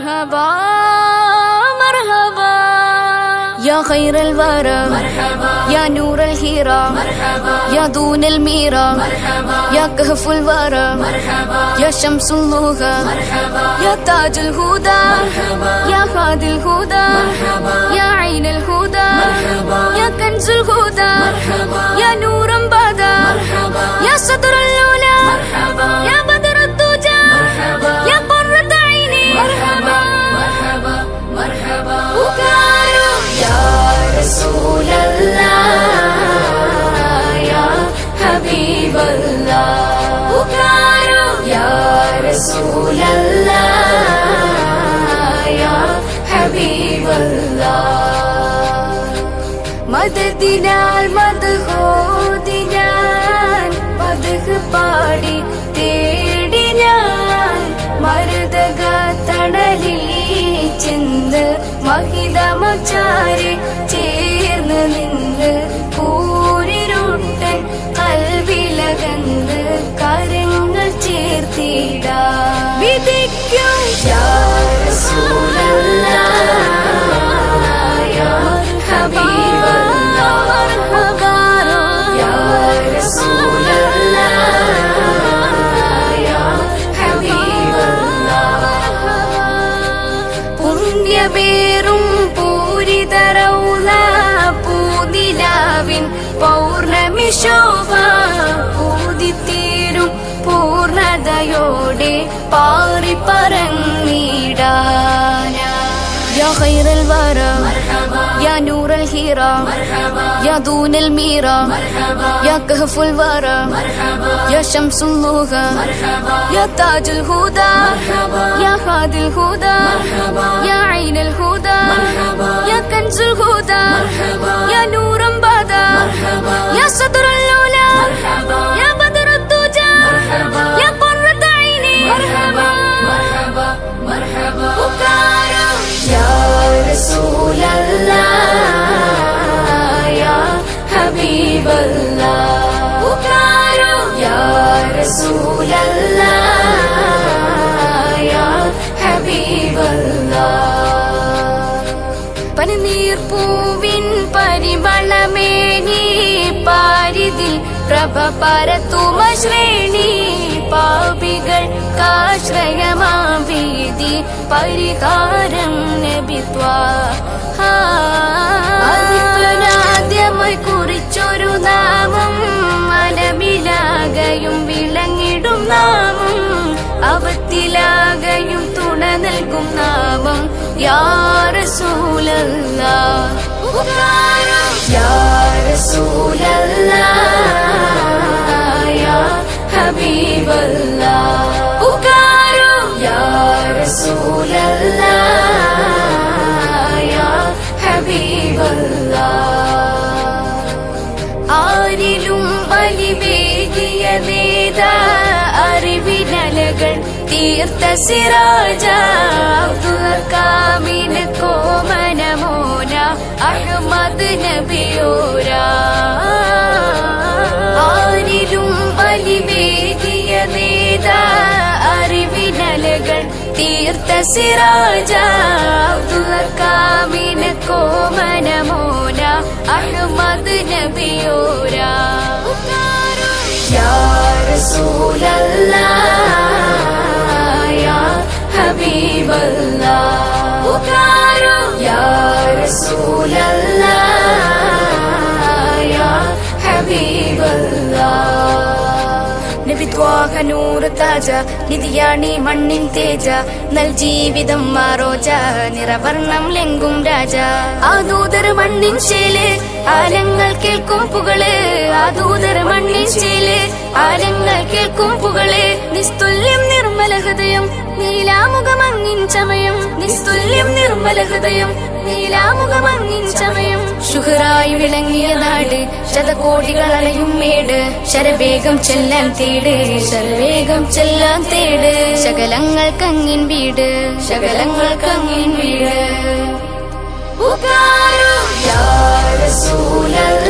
مرحبا مرحبا يا خير الورى مرحبا يا نور الهيرة مرحبا يا دون الميرة مرحبا يا كهف الورى مرحبا يا شمس اللغة مرحبا يا تاج الهدى مرحبا يا هادي الهدى مرحبا يا عين الهدى مرحبا يا كنز الهدى مرحبا يا نور بدا مرحبا يا صدر الأولى مرحبا يا بدر الدجى مرحبا يا قرة عيني مرحبا مرحبا مرحبا يا رسول الله يا حبيب الله يا رسول الله يا حبيب الله മദദിനാൽ മദ്ഹോദി ഞാൻ മദ്ഹ് പാടി തേടി ഞാൻ മരുതക തണലിൽ ചെന്ന് മഹിതമച്ചാരെ ചേർന്ന് നിന്ന് കൂരിരുട്ടൻ കൽവിലകന്ന് കരങ്ങൾ ചേർത്തിടാ വിധിക്കും യാ റസൂലല്ലാഹ് യാ ഹബീബല്ലാഹ് യാ റസൂലല്ലാഹ് യാ ഹബീബല്ലാഹ് പുണ്യമേറും പൂരിതറൗല പൂനിലാവിൻ പൗർണമി ശോഭ പൂതിത്തീരും പൂർണതയോടെ പാറി പറന്നിടാന يا خير الورى مرحبا يا نور الهيرة مرحبا يا دون الميرة مرحبا يا كهف الورى مرحبا يا شمس اللغة مرحبا يا تاج الهدى مرحبا يا هادي الهدى مرحبا يا عين الهدى مرحبا يا كنز الهدى مرحبا يا نور بدا مرحبا يا صدر الأولى مرحبا يا بدر الدجى مرحبا يا قرة عيني مرحبا مرحبا مرحبا يا رسول الله يا حبيب الله يا رسول الله يا حبيب الله പനിനീർ പൂവിൻ പരിമളമേനി പാരിതിൽ പ്രഭ പരത്തുമ ശ്രേണി പാപികൾ കാശ്രയമാം വീതി പരിഹാരം ആദ്യമായി കുറിച്ചൊരു നാമം മനമിലാകയും വിളങ്ങിടും നാമം അവത്തിലാകയും തുണ നൽകും നാമം യാ റസൂലല്ലാഹ് യാ റസൂലല്ലാഹ് യാ ഹബീബല്ലാഹ് യാ റസൂലല്ലാഹ് യാ ഹബീബല്ലാഹ് ആരിലും ബലിവേകിയ നേതാ അറിവിനലകൾ തീർത്ത സിറാജ അബ്ദുൽ കോമനമോന അഹ്മദ് നബിയോര ആരിലും ബലിവേകിയ നേതാ അറിവിനലകൾ തീർത്ത സിറാജ അബ്ദുൽ കോമനമോന അഹ്മദ് നബിയോര യാ റസൂലല്ലാഹ് യാ ഹബീബല്ലാഹ് യാ റസൂലല്ലാഹ് യാ ഹബീബല്ലാഹ് നബി ത്വാഹ നൂർ താജ നിധിയാണി മണ്ണിൻ തേജ നൽ ജീവിതം മാറോജ നിറവർണം ലെങ്കും രാജ ആദൂതർ മണ്ണിൻ ശേല് ആലങ്ങൾ കേൾക്കും പുകള് ആദൂതർ മണ്ണിൻ ശേല് ആലങ്ങൾ കേൾക്കും പുകള് നിസ്തുല്യം നിർമ്മല ഹൃദയം നീലാമുഖമങ്ങിൻ ചമയം നിസ്തുല്യം നിർമ്മല ഹൃദയം നീലാമുഖമങ്ങിൻ ചമയം ശുഹറായി വിളങ്ങിയ നാട് ശതകോടികൾ അലയും മേട് ശരവേഗം ചെല്ലാൻ തേട് ശരവേഗം ചെല്ലാൻ തേട് ശകലങ്ങൾ കങ്ങിൻ വീട് ശകലങ്ങൾ കങ്ങിൻ വീട് യാ റസൂലല്ലാഹ്